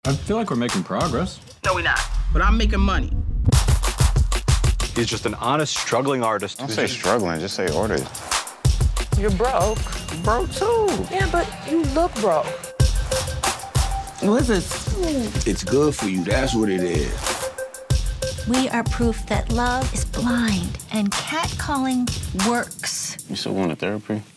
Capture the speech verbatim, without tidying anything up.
I feel like we're making progress. No, we're not. But I'm making money. He's just an honest, struggling artist. Don't say just... struggling, just say ordered. You're broke. Broke too. Yeah, but you look broke. What is this? It's good for you, that's what it is. We are proof that love is blind and catcalling works. You still going to therapy?